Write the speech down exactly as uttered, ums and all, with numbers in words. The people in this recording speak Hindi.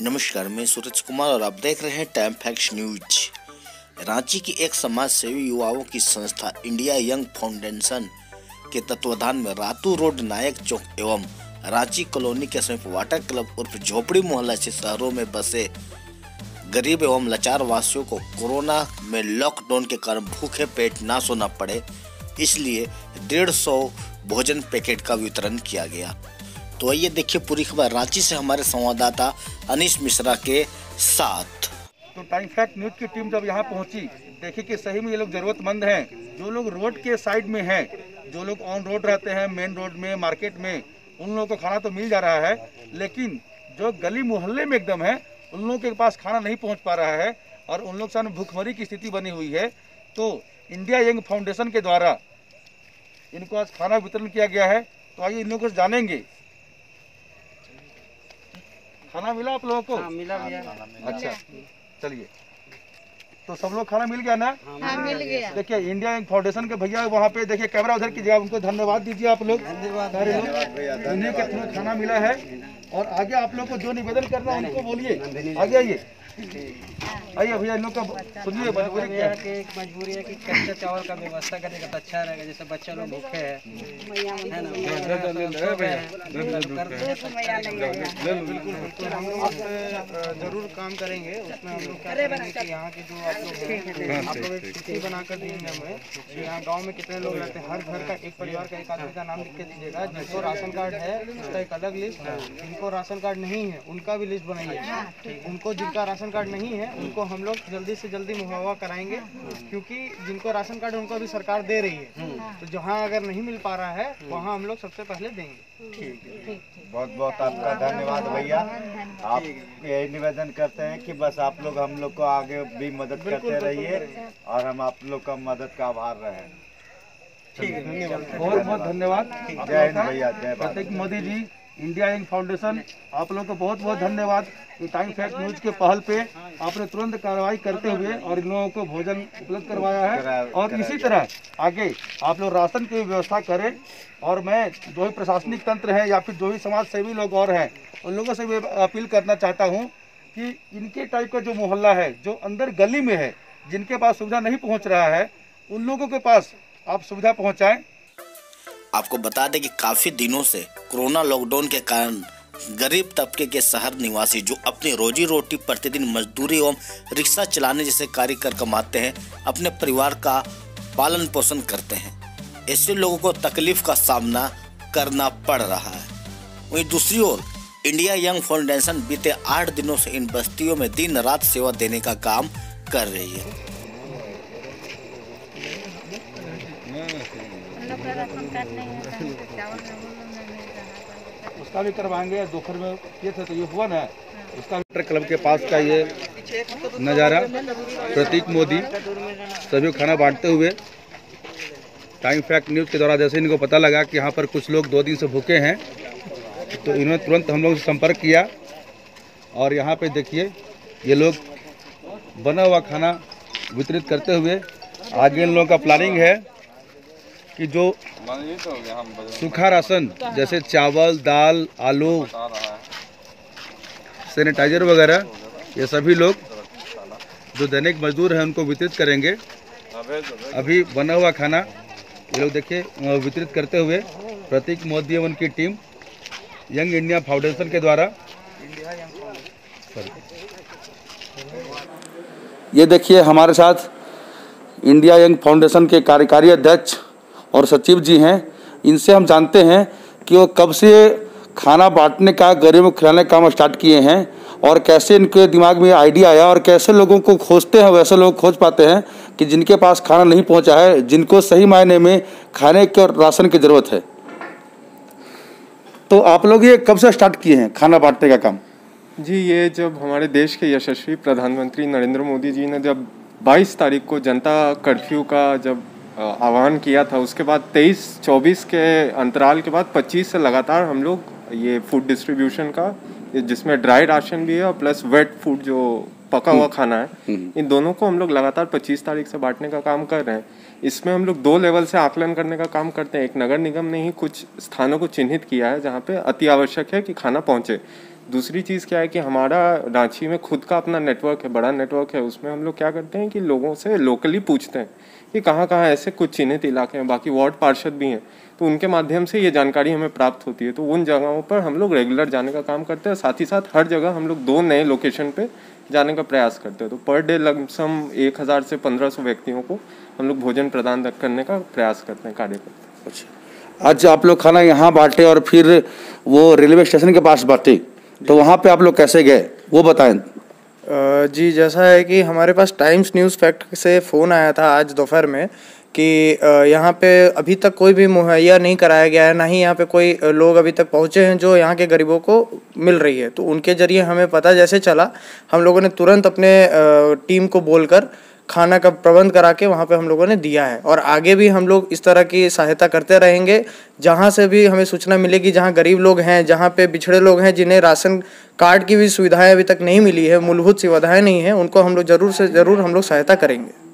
नमस्कार, मैं सूरज कुमार और आप देख रहे हैं टाइम फैक्ट्स न्यूज। रांची की एक समाज सेवी युवाओं की संस्था इंडिया यंग फाउंडेशन के तत्वाधान में रातू रोड, नायक चौक एवं रांची कॉलोनी के समीप वाटर क्लब उर्फ झोपड़ी मोहल्ला से शहरों में बसे गरीब एवं लाचार वासियों को कोरोना में लॉकडाउन के कारण भूखे पेट ना सोना पड़े, इसलिए डेढ़ सौ भोजन पैकेट का वितरण किया गया। तो आइए देखिए पूरी खबर रांची से हमारे संवाददाता अनीश मिश्रा के साथ। तो टाइम फैक्ट न्यूज की टीम जब यहाँ पहुँची, देखी कि सही में ये लोग जरूरतमंद हैं। जो लोग रोड के साइड में हैं, जो लोग ऑन रोड रहते हैं, मेन रोड में, मार्केट में, उन लोगों को खाना तो मिल जा रहा है, लेकिन जो गली मोहल्ले में एकदम है, उन लोगों के पास खाना नहीं पहुँच पा रहा है और उन लोग सामने भूखमरी की स्थिति बनी हुई है। तो इंडिया यंग फाउंडेशन के द्वारा इनको आज खाना वितरण किया गया है। तो आइए इन लोगों को जानेंगे। खाना मिला आप लोगों को? हाँ, मिला भैया। अच्छा, चलिए। तो सब लोग खाना मिल गया ना? हाँ, मिल गया। देखिए इंडिया यंग फाउंडेशन के भैया वहाँ पे देखिए, कैमरा उधर कीजिए, उनको धन्यवाद दीजिए आप लोग। धन्यवाद सारे लोग उन्हीं के थ्रू खाना मिला है। और आगे आप लोग को जो निवेदन करना है उनको बोलिए। आगे आइए आइए भैया, इन लोग का सुनिए। मजबूरी क्या है? एक मजबूरी है कि कच्चा चावल का व्यवस्था करेगा तो अच्छा रहेगा। जैसे बच्चे लोग भूखे हैं, है ना? बिल्कुल बिल्कुल हम लोग जरूर काम करेंगे। उसमें हम लोग क्या करेंगे कि यहाँ के जो आप लोग हैं, आप लोग एक सूची बनाकर देंगे हमें कि यहाँ गाँव में कितने लोग रहते हैं। हर घर का, एक परिवार का एक आदमी का नाम लिख के दीजिएगा। जिनको राशन कार्ड है उसका एक अलग लिस्ट, जिनको राशन कार्ड नहीं है उनका भी लिस्ट बनाइए। उनको जिनका राशन कार्ड नहीं है उनको हम लोग जल्दी से जल्दी मुहैया कराएंगे, क्योंकि जिनको राशन कार्ड उनको भी सरकार दे रही है। तो जहाँ अगर नहीं मिल पा रहा है वहाँ हम लोग सबसे पहले देंगे। ठीक है, बहुत बहुत आपका धन्यवाद भैया। आप यही निवेदन करते हैं कि बस आप लोग हम लोग को आगे भी मदद करते रहिए और हम आप लोग का मदद का आभार रहे। ठीक है, धन्यवाद, बहुत बहुत धन्यवाद। जय हिंद भैया, जय Bharat. Prateek Modi ji, India Young Foundation, आप लोगों को बहुत बहुत धन्यवाद। टाइम फैक्ट न्यूज के पहल पे आपने तुरंत कार्रवाई करते हुए और इन लोगों को भोजन उपलब्ध करवाया है। और इसी तरह आगे आप लोग राशन की व्यवस्था करें। और मैं जो भी प्रशासनिक तंत्र है या फिर जो भी समाज सेवी लोग और हैं, उन लोगों से भी अपील करना चाहता हूँ कि इनके टाइप का जो मोहल्ला है, जो अंदर गली में है, जिनके पास सुविधा नहीं पहुँच रहा है, उन लोगों के पास आप सुविधा पहुँचाएँ। आपको बता दें कि काफी दिनों से कोरोना लॉकडाउन के कारण गरीब तबके के शहर निवासी जो अपनी रोजी रोटी प्रतिदिन मजदूरी एवं रिक्शा चलाने जैसे कार्य कर कमाते हैं, अपने परिवार का पालन पोषण करते हैं, ऐसे लोगों को तकलीफ का सामना करना पड़ रहा है। वहीं दूसरी ओर इंडिया यंग फाउंडेशन बीते आठ दिनों से इन बस्तियों में दिन रात सेवा देने का काम कर रही है। उसका भी करवाएंगे। दोपहर में ये था तो ये हुआ ना, उसका भी क्लब के पास का ये नज़ारा। प्रतीक मोदी सभी खाना बांटते हुए टाइम फैक्ट न्यूज़ के द्वारा जैसे इनको पता लगा कि यहाँ पर कुछ लोग दो दिन से भूखे हैं, तो इन्होंने तुरंत हम लोग से संपर्क किया। और यहाँ पे देखिए ये लोग बना हुआ खाना वितरित करते हुए आगे इन लोगों का प्लानिंग है कि जो सूखा राशन जैसे चावल, दाल, आलू, सैनिटाइजर वगैरह, ये सभी लोग जो दैनिक मजदूर हैं उनको वितरित करेंगे। अभी बना हुआ खाना ये लोग देखिए वितरित करते हुए प्रतीक मोदी एवं उनकी टीम यंग इंडिया फाउंडेशन के द्वारा। ये देखिए हमारे साथ इंडिया यंग फाउंडेशन के कार्यकारी अध्यक्ष और सचिव जी हैं। इनसे हम जानते हैं कि वो कब से खाना बांटने का, गरीबों को खिलाने का काम स्टार्ट किए हैं और कैसे इनके दिमाग में आइडिया आया और कैसे लोगों को खोजते हैं, वैसे लोग खोज पाते हैं कि जिनके पास खाना नहीं पहुंचा है, जिनको सही मायने में खाने के और राशन की ज़रूरत है। तो आप लोग ये कब से स्टार्ट किए हैं खाना बांटने का काम? जी, ये जब हमारे देश के यशस्वी प्रधानमंत्री नरेंद्र मोदी जी ने जब बाईस तारीख को जनता कर्फ्यू का जब आह्वान किया था, उसके बाद तेईस चौबीस के अंतराल के बाद पच्चीस से लगातार हम लोग ये फूड डिस्ट्रीब्यूशन का, जिसमें ड्राई राशन भी है और प्लस वेट फूड जो पका हुआ खाना है, इन दोनों को हम लोग लगातार पच्चीस तारीख से बांटने का काम कर रहे हैं। इसमें हम लोग दो लेवल से आकलन करने का काम करते हैं। एक, नगर निगम ने ही कुछ स्थानों को चिन्हित किया है जहाँ पे अति आवश्यक है कि खाना पहुँचे। दूसरी चीज़ क्या है कि हमारा रांची में खुद का अपना नेटवर्क है, बड़ा नेटवर्क है। उसमें हम लोग क्या करते हैं कि लोगों से लोकली पूछते हैं कि कहाँ कहाँ ऐसे कुछ चिन्हित इलाके हैं, बाकी वार्ड पार्षद भी हैं, तो उनके माध्यम से ये जानकारी हमें प्राप्त होती है। तो उन जगहों पर हम लोग रेगुलर जाने का काम करते हैं। साथ ही साथ हर जगह हम लोग दो नए लोकेशन पे जाने का प्रयास करते हैं। तो पर डे लमसम एक हज़ार से पंद्रह सौ व्यक्तियों को हम लोग भोजन प्रदान करने का प्रयास करते हैं, कार्य करते हैं। अच्छा, आज आप लोग खाना यहाँ बांटे और फिर वो रेलवे स्टेशन के पास बांटे, तो वहाँ पे आप लोग कैसे गए वो बताएं। जी, जैसा है कि हमारे पास टाइम्स न्यूज़ फैक्ट से फ़ोन आया था आज दोपहर में कि यहाँ पे अभी तक कोई भी मुहैया नहीं कराया गया है, ना ही यहाँ पे कोई लोग अभी तक पहुँचे हैं जो यहाँ के गरीबों को मिल रही है। तो उनके ज़रिए हमें पता जैसे चला, हम लोगों ने तुरंत अपने टीम को बोलकर खाना का प्रबंध करा के वहाँ पे हम लोगों ने दिया है। और आगे भी हम लोग इस तरह की सहायता करते रहेंगे। जहाँ से भी हमें सूचना मिलेगी, जहाँ गरीब लोग हैं, जहाँ पे बिछड़े लोग हैं, जिन्हें राशन कार्ड की भी सुविधाएं अभी तक नहीं मिली है, मूलभूत सुविधाएं नहीं है, उनको हम लोग ज़रूर से ज़रूर हम लोग सहायता करेंगे।